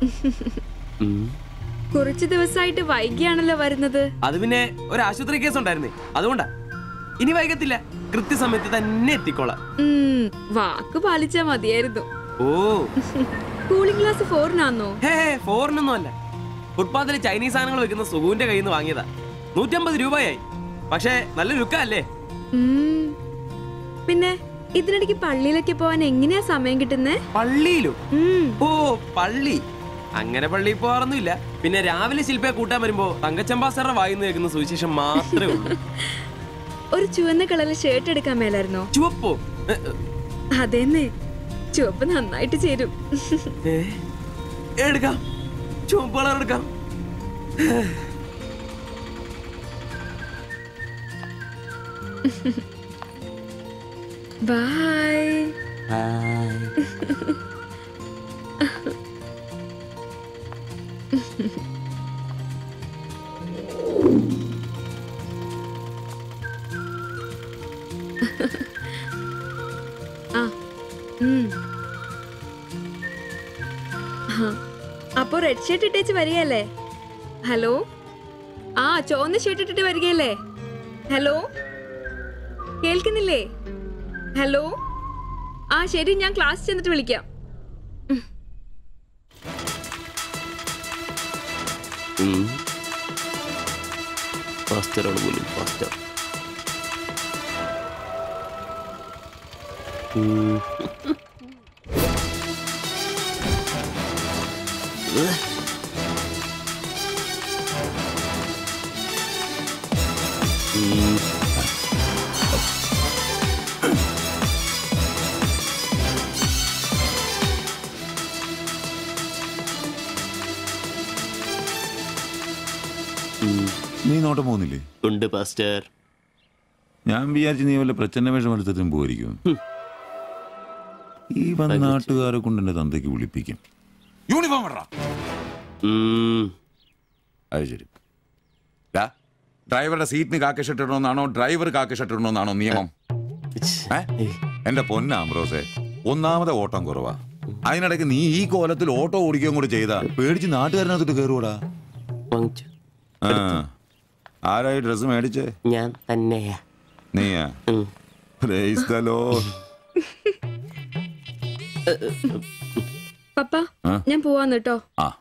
കുറച്ചു ദിവസമായിട്ട് വൈകിയാണല്ലോ വരുന്നത്. അത് പിന്നെ ഒരു ആശുപത്രി കേസ് ഉണ്ടായിരുന്നേ, അതുകൊണ്ടാ. ഇനി വൈകത്തില്ല, കൃത്യസമയത്ത് തന്നെ എത്തിക്കോളാം. വാക്ക് പാലിച്ചാ മതിയായിരുന്നു. ഓ, കൂളിംഗ് ഗ്ലാസ് 4-നാണോ? ഹേ, 4-നൊന്നും അല്ല. ഫുട്പാത്തില് ചൈനീസ് സാധനങ്ങൾ വെക്കുന്ന സുഖുവിന്റെ കയ്യിൽ നിന്ന് വാങ്ങിയതാ. 150 രൂപയായി. പക്ഷേ നല്ല ലുക്കല്ലേ? പിന്നെ ഇതിനിടയ്ക്ക് പള്ളിയിലൊക്കെ പോവാൻ എങ്ങനെയാ സമയം കിട്ടുന്നേ? പള്ളിയിലും? ഓ, പള്ളി അങ്ങനെ പള്ളിയിൽ പോവാറൊന്നുമില്ല. പിന്നെ രാവിലെ ശില്പയെ കൂട്ടാൻ വരുമ്പോ തങ്കച്ചമ്പാസറുടെ വായിന്ന് കേൾക്കുന്ന സുവിശേഷം മാത്രമേ ഉള്ളൂ. ഒരു ചുവന്ന കളറിൽ ഷർട്ട് എടുക്കാൻ മേലായിരുന്നോ? ചുവപ്പോ? അതെന്നെ, ചുവപ്പ് നന്നായിട്ട് ചേരും. എടുക്കാം, ചുവപ്പ് കളർ എടുക്കാം. ബൈ. അപ്പൊ റെഡ് ഷർട്ട് ഇട്ടേച്ച് വരികയല്ലേ? ഹലോ, ചുവന്ന ഷർട്ട് ഇട്ടിട്ട് വരികയല്ലേ? ഹലോ, കേൾക്കുന്നില്ലേ? ഹലോ, ശരി, ഞാൻ ക്ലാസ് ചെന്നിട്ട് വിളിക്കാം. നീ നോട്ടം പോകുന്നില്ലേ? ഉണ്ട് പാസ്റ്റർ. ഞാൻ വിചാരിച്ചു നീ വല്ല പ്രച്ഛന്ന വേഷം എടുത്തിട്ടും പോയിരിക്കും. ഈ വന്ന നാട്ടുകാരെ കൊണ്ട് എന്റെ തന്തയ്ക്ക് വിളിപ്പിക്കും. യൂണിഫോം ഇടറാ. അത് ശരി. ഡ്രൈവറുടെ സീറ്റിന് കാക്കി ഷർട്ട് ഇടണമെന്നാണോ ഡ്രൈവർ കാക്കി ഷർട്ട് ഇടണമെന്നാണോ നിയമം? എന്റെ പൊന്ന ആംബ്രോസേ, ഒന്നാമത്തെ ഓട്ടം കുറവാ. അതിനിടയ്ക്ക് നീ ഈ കോലത്തിൽ ഓട്ടോ ഓടിക്കുകയും കൂടി ചെയ്താ പേടിച്ച് നാട്ടുകാരനകത്തോട്ട് കയറുവാടാ. ആരായി ഡ്രസ് മേടിച്ചേ? ഞാൻ തന്നെയാ. നീയാ? Praise the Lord. പപ്പ, ഞാൻ പോവാന്ന് കേട്ടോ.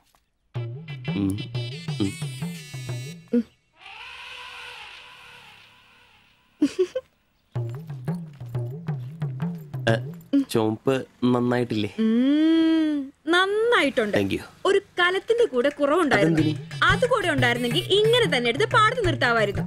ചോപ്പ് നന്നായിട്ടില്ലേ? നന്നായിട്ടുണ്ട്. ഒരു കലത്തിന്റെ കൂടെ കുറവുണ്ടായിരുന്നു. അത് കൂടെ ഉണ്ടായിരുന്നെങ്കിൽ ഇങ്ങനെ തന്നെ എടുത്ത് പാടത്ത് നിർത്താമായിരുന്നു.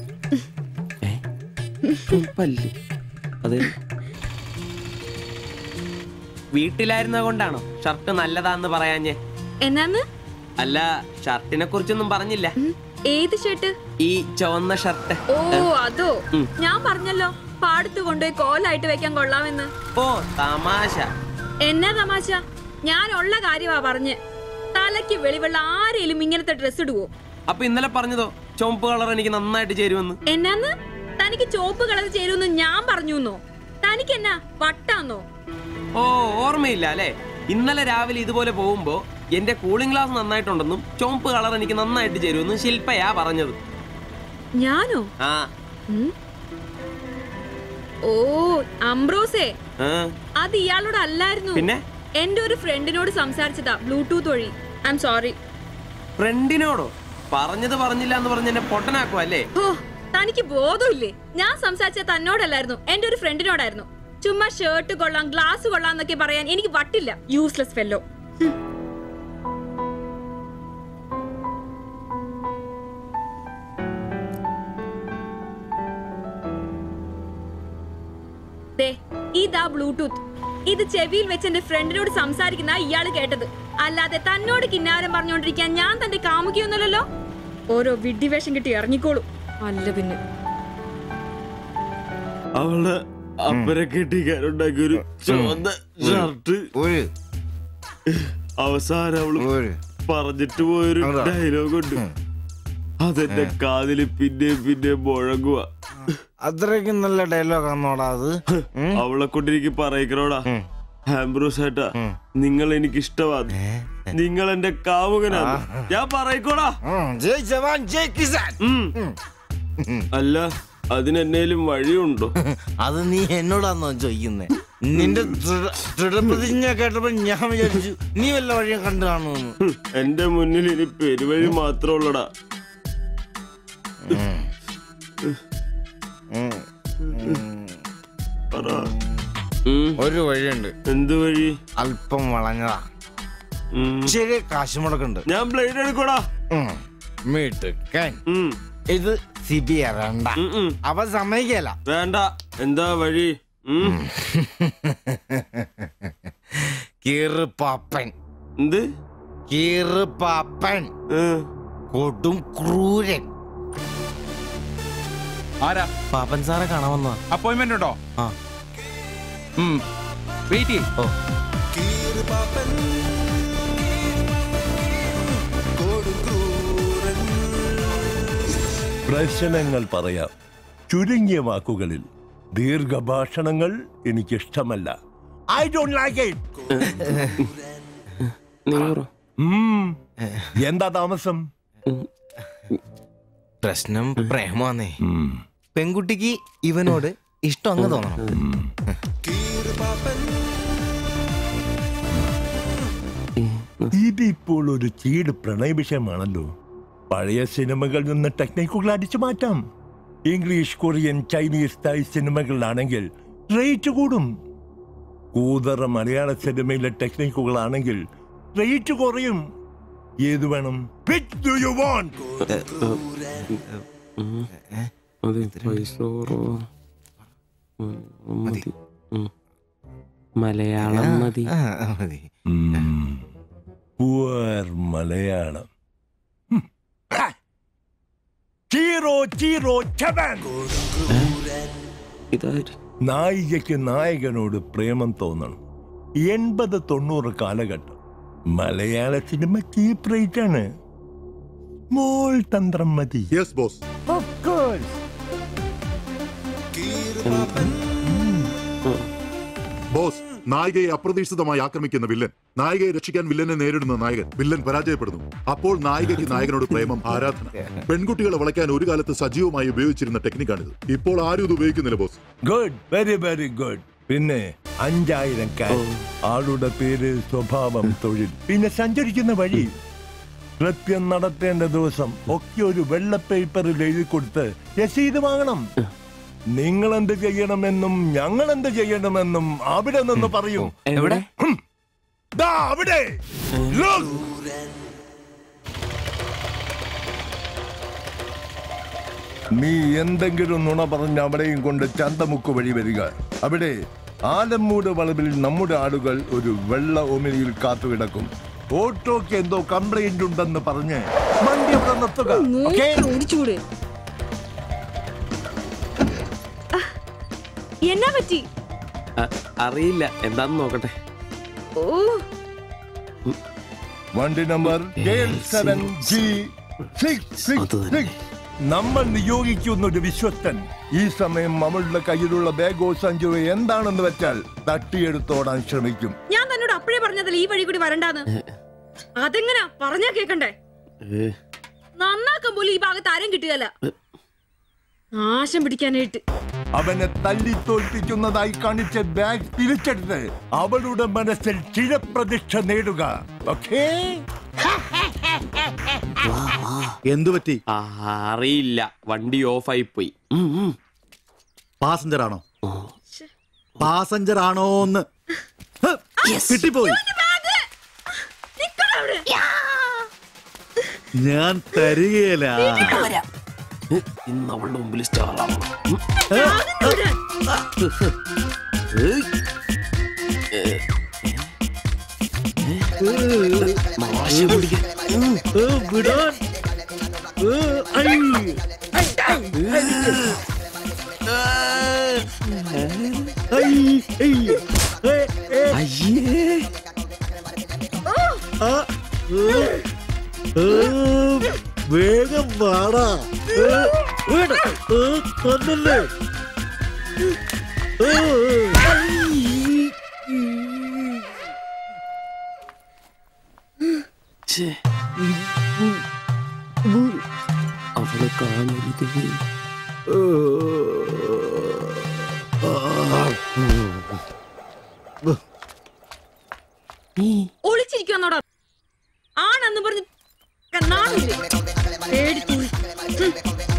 വീട്ടിലായിരുന്ന കൊണ്ടാണോ ഷർട്ട് നല്ലതാന്ന് പറയാഞ്ഞേ? എന്നാന്ന്? അല്ല, ഷർട്ടിനെ കുറിച്ചൊന്നും പറഞ്ഞില്ല. ഏത് ഷർട്ട്? ഈ ചുവന്ന ഷർട്ട്. ഓ, അതോ? ഞാൻ പറഞ്ഞല്ലോ പാടത്ത് കൊണ്ടുപോയി കോലായിട്ട് വെക്കാൻ കൊള്ളാമെന്ന്. ഓ, തമാശ. എന്നാ തമാശ? ഞാൻ ഉള്ള കാര്യമാ പറഞ്ഞ്. തലയ്ക്ക് വെളിവുള്ള ആരെയും ഇങ്ങനത്തെ ഡ്രസ് ഇടുവോ? അപ്പൊ ഇന്നലെ പറഞ്ഞതോ ചുവപ്പ് കളർ എനിക്ക് നന്നായിട്ട് ചേരുമെന്ന്? എന്നാന്ന്? തനിക്ക് ചുവപ്പ് കളർ ചേരുമെന്ന് ഞാൻ പറഞ്ഞുന്നോ? തനിക്ക് എന്നാ വട്ടാന്നോ? ഓ, ഓർമ്മയില്ല അല്ലേ? ഇന്നലെ രാവിലെ ഇതുപോലെ പോകുമ്പോ എന്റെ കൂളിംഗ് ഗ്ലാസ് നന്നായിട്ടുണ്ടെന്നും ചുവപ്പ് കളർ എനിക്ക് നന്നായിട്ട് ചേരുമെന്നും ശില്പയാ പറഞ്ഞത്. ഞാനോ? ഓ, അംബ്രോസേ, അത് ഇയാളോട് അല്ലായിരുന്നു. പിന്നെ എന്റെ ഒരു ഫ്രണ്ടിനോട് സംസാരിച്ചതാ, ബ്ലൂടൂത്ത് വഴി. I'm sorry. ഫ്രണ്ടിനോടോ? പറഞ്ഞത് പറഞ്ഞില്ല എന്ന് പറഞ്ഞ് എന്നെ പൊട്ടനാക്കുവാ അല്ലേ? ഓ, തനിക്ക് ബോധമില്ലേ? ഞാൻ സംസാരിച്ച തന്നോടല്ലായിരുന്നു, എന്റെ ഒരു ഫ്രണ്ടിനോടായിരുന്നു. ചുമ്മാ ഷർട്ട് കൊള്ളാം, ഗ്ലാസ് കൊള്ളാം എന്നൊക്കെ പറയാൻ എനിക്ക് വട്ടില്ല. Useless fellow. ഇതാ ബ്ലൂടൂത്ത്. ഇത് ചെവിയിൽ വെച്ച് എന്റെ ഫ്രണ്ടിനോട് സംസാരിക്കുന്ന ഇയാള് കേട്ടത്. അല്ലാതെ തന്നോട് കിന്നാരം പറഞ്ഞോണ്ടിരിക്കാൻ ഞാൻ തന്റെ കാമുകിയൊന്നുമല്ലല്ലോ. ഓരോ വിഡ്ഢിവേഷം കിട്ടി ഇറങ്ങിക്കോളൂ. അല്ല പിന്നെ അവള് അപ്പനെ കെട്ടിക്കാനുണ്ടാക്കിയൊരു ചുവന്ന ഷർട്ട് അവസാനം അവള് പറഞ്ഞിട്ട് പോയൊരു ഡയലോഗ് ഉണ്ട്. അതെന്റെ കാതില് പിന്നെ പിന്നെ മുഴങ്ങുക. അത്രയ്ക്കും നല്ല ഡയലോഗ് ആണോടാ അത്? അവളെ കൊണ്ടിരിക്കും പറയിക്കണോടാ. ആംബ്രോസ് ഏട്ടാ, നിങ്ങൾ എനിക്ക് ഇഷ്ടമാണ്. നിങ്ങൾ എന്റെ കാമുകനാണ്. ഞാൻ പറയിക്കോടാ. അല്ല, അതിനെന്നേലും വഴിയുണ്ടോ? അത് നീ എന്നോടാന്നോ ചോദിക്കുന്നേ? നിന്റെ ദൃഢപ്രതിജ്ഞ കേട്ടപ്പോ ഞാൻ വിചാരിച്ചു നീ വല്ല വഴിയും കണ്ടു കാണുമെന്ന്. എന്റെ മുന്നിൽ ഇനി പെരുവഴി മാത്രമുള്ളടാ. ഒരു വഴിയുണ്ട്. എന്ത് വഴി? അല്പം വളഞ്ഞതാ. ശരി, കാശ് മുടക്കുണ്ട്. ഞാൻ ബ്ലേഡ് എടുക്കോടാ. മീട്ടുക്കൻ, ഇത് സിബി ഇറണ്ട. അവ സമ്മതിക്കല. വേണ്ട. എന്താ വഴി? കീറുപാപ്പൻ. എന്ത്? കീറുപാപ്പൻ, കൊടും ക്രൂരൻ. ആരാ? പാപ്പൻ സാറെ കാണാമെന്നാ. അപ്പോയിന്റ്മെന്റ് ഉണ്ടോ? ആ, വെയിറ്റ് ചെയ്യ്. ഓ, പ്രശ്നങ്ങൾ പറയാം ചുരുങ്ങിയ വാക്കുകളിൽ. ദീർഘഭാഷണങ്ങൾ എനിക്കിഷ്ടമല്ല. I don't like it. എന്താ താമസം? പ്രശ്നം പ്രേമാന്നേ. പെൺകുട്ടിക്ക് ഇവനോട് ഇഷ്ടം അങ്ങ് തോന്നണം. ഇതിപ്പോൾ ഒരു ചീട് പ്രണയ വിഷയമാണല്ലോ. പഴയ സിനിമകളിൽ നിന്ന് ടെക്നിക്കുകൾ അടിച്ചു മാറ്റാം. ഇംഗ്ലീഷ്, കൊറിയൻ, ചൈനീസ്, തായ് സിനിമകളിലാണെങ്കിൽ റേറ്റ് കൂടും. കൂതറ മലയാള സിനിമയിലെ ടെക്നിക്കുകളാണെങ്കിൽ റേറ്റ് കുറയും. ഏത് വേണം? Which do you want? Malayalam മതി. Poor മലയാളം. ചീറോ ചീറോ ചവൻ. നായികയ്ക്ക് നായകനോട് പ്രേമം തോന്നണം. 80-90 കാലഘട്ടം. മലയാള സിനിമ ചീപ്പ് റേറ്റ് ആണ്. മോൾ തന്ത്രം മതി. Yes boss. Of course. Boss, നായികയെ അപ്രതീക്ഷിതമായി ആക്രമിക്കുന്ന വില്ലൻ, നായികയെ രക്ഷിക്കാൻ വില്ലനെ നേരിടുന്ന നായകൻ, വില്ലൻ പരാജയപ്പെടുന്നു. അപ്പോൾ നായികയ്ക്ക് നായകനോട് പ്രേമം, ആരാധന. പെൺകുട്ടികളെ വളയ്ക്കാൻ ഒരു കാലത്ത് സജീവമായി ഉപയോഗിച്ചിരുന്ന ടെക്നിക്കാണിത്. ഇപ്പോൾ ആരും ഇത് ഉപയോഗിക്കുന്നില്ല boss. Good, very very good. പിന്നെ 5000 ക്യാഷ്, ആളുടെ പേര്, സ്വഭാവം, തൊഴിൽ, പിന്നെ സഞ്ചരിക്കുന്ന വഴി, കൃത്യം നടത്തേണ്ട ദിവസം ഒക്കെ ഒരു വെള്ള പേപ്പറിൽ എഴുതി കൊടുത്ത് രസീത് വാങ്ങണം. നിങ്ങൾ എന്ത് ചെയ്യണമെന്നും ഞങ്ങൾ എന്ത് ചെയ്യണമെന്നും അവിടെ നിന്ന് പറയൂ. എവിടെ? ദാ അവിടെ. Look. നീ എന്തെങ്കിലും നുണ പറഞ്ഞ് അവിടെയും കൊണ്ട് ചന്തമുക്ക് വഴി വരിക. അവിടെ ആലമ്മൂട് വളവിൽ നമ്മുടെ ആളുകൾ ഒരു വെള്ള ഒമിനിയിൽ കാത്തുകിടക്കും. ഓട്ടോക്ക് എന്തോ കംപ്ലൈന്റ് ഉണ്ടെന്ന് പറഞ്ഞ് വണ്ടി അവിടെ നിർത്തുക. Okay? എന്നാ പറ്റി? അറിയില്ല, എന്താന്ന് നോക്കട്ടെ. വണ്ടി നമ്പർ K7G666. നമ്മൾ നിയോഗിക്കുന്ന ഒരു വിശ്വസ്തൻ ഈ സമയം അവളുടെ കയ്യിലുള്ള ബാഗോ സഞ്ചോ എന്താണെന്ന് വെച്ചാൽ തട്ടിയെടുത്തോടാൻ ശ്രമിക്കും. ഞാൻ തന്നോട് അപ്പഴേ പറഞ്ഞതല്ലേ ഈ വഴി കൂടി വരണ്ടാന്ന്. അതെങ്ങനാ പറഞ്ഞാ കേക്കണ്ടേ? നന്നാക്കാൻ പോലും ഈ ഭാഗത്ത് ആരും കിട്ടുകയല്ല. നാശം പിടിക്കാനായിട്ട് അവനെ തല്ലിത്തോൽപ്പിക്കുന്നതായി കാണിച്ച ബാഗ് തിരിച്ചെടുത്ത് അവളുടെ മനസ്സിൽ ചിരപ്രതിഷ്ഠ നേടുക. ഓക്കേ? എന്തു പറ്റി? അറിയില്ല, വണ്ടി ഓഫായി പോയി. പാസഞ്ചർ ആണോ? പാസഞ്ചർ ആണോന്ന് കിട്ടിപ്പോയി. ഞാൻ തരികയില്ല. ഇന്ന് അവളുടെ മുമ്പിൽ സ്റ്റാർ ആവണം. വിടാൻ. വേഗം വാടാ. കൊന്നല്ലേ. അവളെ കാണരുത്. ഒളിച്ചിരിക്കുന്നോടാ ആണെന്ന് പറഞ്ഞ് നാളില്ലേ പേടിച്ചു.